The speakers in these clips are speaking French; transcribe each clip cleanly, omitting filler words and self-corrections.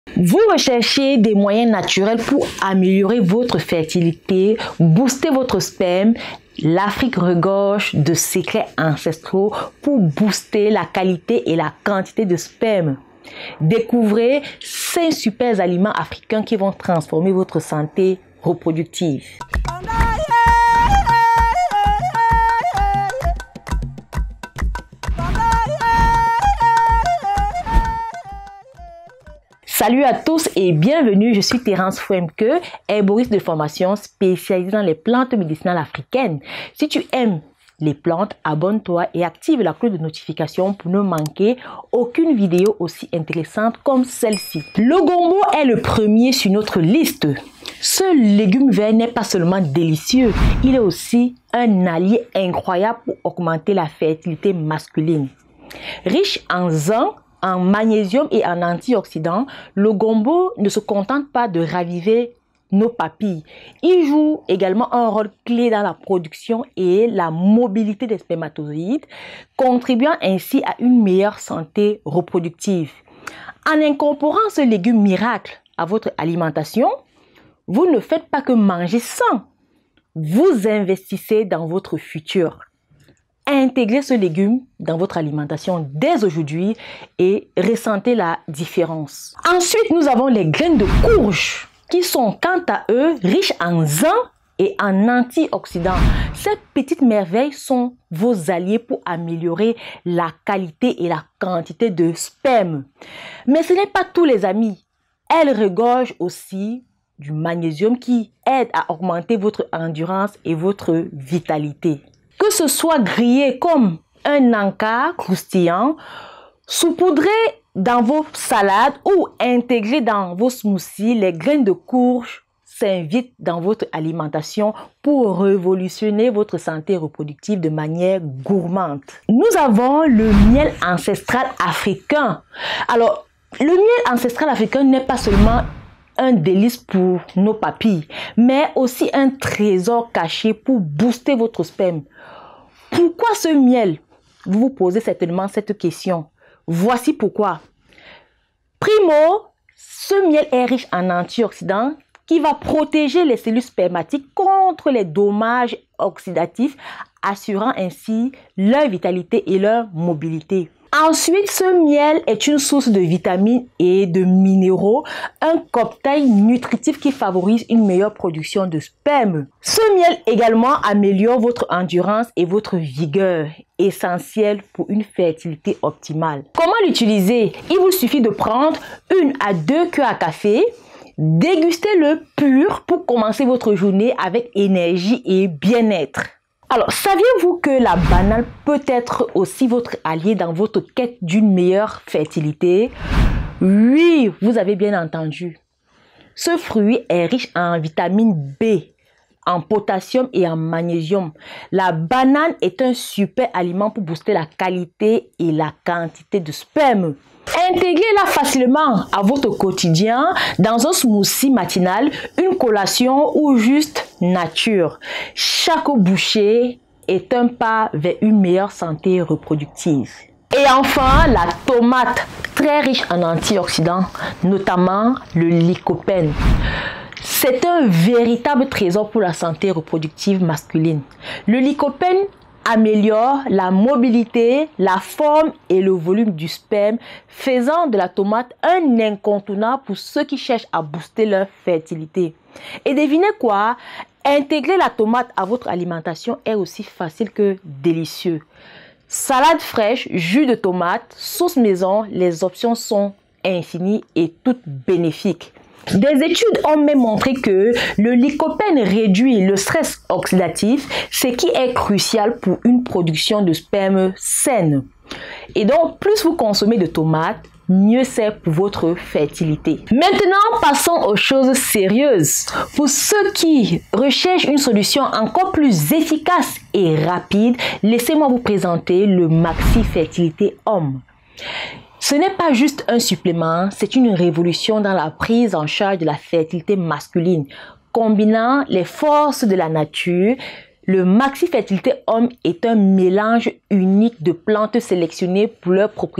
Vous recherchez des moyens naturels pour améliorer votre fertilité, booster votre sperme. L'Afrique regorge de secrets ancestraux pour booster la qualité et la quantité de sperme. Découvrez 5 super aliments africains qui vont transformer votre santé reproductive. Salut à tous et bienvenue, je suis Terence Fouemke, herboriste de formation spécialisée dans les plantes médicinales africaines. Si tu aimes les plantes, abonne-toi et active la cloche de notification pour ne manquer aucune vidéo aussi intéressante comme celle-ci. Le gombo est le premier sur notre liste. Ce légume vert n'est pas seulement délicieux, il est aussi un allié incroyable pour augmenter la fertilité masculine. Riche en zinc, en magnésium et en antioxydants, le gombo ne se contente pas de raviver nos papilles. Il joue également un rôle clé dans la production et la mobilité des spermatozoïdes, contribuant ainsi à une meilleure santé reproductive. En incorporant ce légume miracle à votre alimentation, vous ne faites pas que manger sain, vous investissez dans votre futur. Intégrez ce légume dans votre alimentation dès aujourd'hui et ressentez la différence. Ensuite, nous avons les graines de courge qui sont quant à eux riches en zinc et en antioxydants. Ces petites merveilles sont vos alliés pour améliorer la qualité et la quantité de sperme. Mais ce n'est pas tous les amis. Elles regorgent aussi du magnésium qui aide à augmenter votre endurance et votre vitalité. Que ce soit grillé comme un encas croustillant, saupoudré dans vos salades ou intégré dans vos smoothies, les graines de courge s'invitent dans votre alimentation pour révolutionner votre santé reproductive de manière gourmande. Nous avons le miel ancestral africain. Alors, le miel ancestral africain n'est pas seulement un délice pour nos papilles, mais aussi un trésor caché pour booster votre sperme. Pourquoi ce miel? Vous vous posez certainement cette question. Voici pourquoi. Primo, ce miel est riche en antioxydants qui va protéger les cellules spermatiques contre les dommages oxydatifs, assurant ainsi leur vitalité et leur mobilité. Ensuite, ce miel est une source de vitamines et de minéraux, un cocktail nutritif qui favorise une meilleure production de sperme. Ce miel également améliore votre endurance et votre vigueur, essentiel pour une fertilité optimale. Comment l'utiliser? Il vous suffit de prendre 1 à 2 cuillères à café, dégustez-le pur pour commencer votre journée avec énergie et bien-être. Alors, saviez-vous que la banane peut être aussi votre allié dans votre quête d'une meilleure fertilité? Oui, vous avez bien entendu. Ce fruit est riche en vitamine B, en potassium et en magnésium. La banane est un super aliment pour booster la qualité et la quantité de sperme. Intégrez-la facilement à votre quotidien dans un smoothie matinal, une collation ou juste nature. Chaque bouchée est un pas vers une meilleure santé reproductive. Et enfin, la tomate, très riche en antioxydants, notamment le lycopène. C'est un véritable trésor pour la santé reproductive masculine. Le lycopène améliore la mobilité, la forme et le volume du sperme, faisant de la tomate un incontournable pour ceux qui cherchent à booster leur fertilité. Et devinez quoi? Intégrer la tomate à votre alimentation est aussi facile que délicieux. Salade fraîche, jus de tomate, sauce maison, les options sont infinies et toutes bénéfiques. Des études ont même montré que le lycopène réduit le stress oxydatif, ce qui est crucial pour une production de sperme saine. Et donc, plus vous consommez de tomates, mieux c'est pour votre fertilité. Maintenant, passons aux choses sérieuses. Pour ceux qui recherchent une solution encore plus efficace et rapide, laissez-moi vous présenter le Maxi Fertilité Homme. Ce n'est pas juste un supplément, c'est une révolution dans la prise en charge de la fertilité masculine. Combinant les forces de la nature, le Maxi Fertilité Homme est un mélange unique de plantes sélectionnées pour leurs propriétés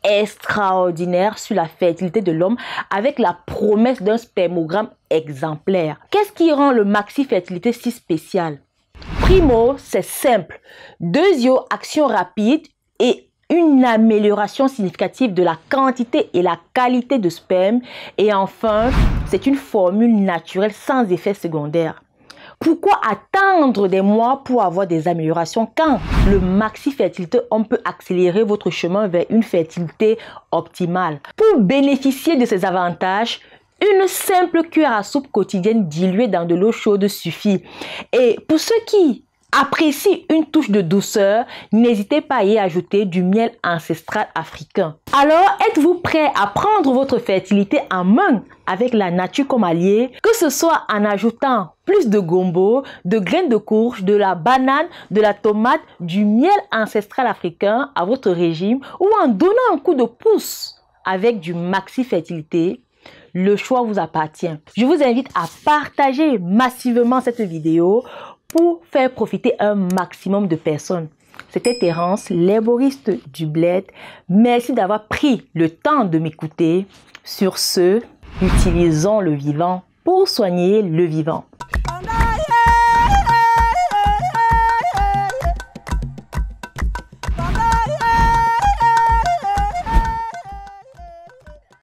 extraordinaire sur la fertilité de l'homme avec la promesse d'un spermogramme exemplaire. Qu'est-ce qui rend le maxi fertilité si spécial? Primo, c'est simple. Deuxio, action rapide et une amélioration significative de la quantité et la qualité de sperme. Et enfin, c'est une formule naturelle sans effet secondaire. Pourquoi attendre des mois pour avoir des améliorations quand le maxi fertilité homme peut accélérer votre chemin vers une fertilité optimale? Pour bénéficier de ces avantages, une simple cuillère à soupe quotidienne diluée dans de l'eau chaude suffit. Et pour ceux qui apprécient une touche de douceur, n'hésitez pas à y ajouter du miel ancestral africain. Alors, êtes-vous prêt à prendre votre fertilité en main avec la nature comme allié, que ce soit en ajoutant plus de gombo, de graines de courge, de la banane, de la tomate, du miel ancestral africain à votre régime ou en donnant un coup de pouce avec du maxi fertilité? Le choix vous appartient. Je vous invite à partager massivement cette vidéo pour faire profiter un maximum de personnes. C'était Terence, l'herboriste du bled. Merci d'avoir pris le temps de m'écouter. Sur ce, utilisons le vivant pour soigner le vivant.